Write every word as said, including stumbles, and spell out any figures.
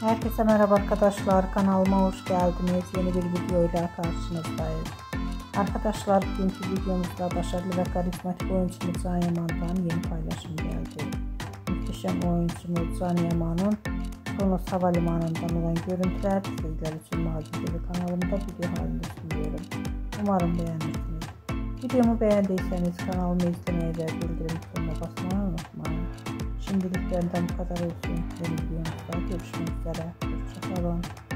Herkese merhaba arkadaşlar, kanalıma hoş geldiniz. Yeni bir videoyla karşınızdayız. Arkadaşlar, bugünkü videomuzda başarılı ve karizmatik oyuncumuz Can Yaman'dan yeni paylaşım geldi. Muhteşem oyuncumuz Can Yaman'ın Kronos Havalimanı'ndan olan görüntüler sizler için mucizevi kanalımda video halinde sunuyorum. Umarım beğenirsiniz. Videomu beğendiyseniz kanalımı izlemeyi ve bildirim butonuna basmayı unutmayın. Şimdilik benden bu kadar olsun. Yeni videomuzda görüşmek üzere. Hoşçakalın.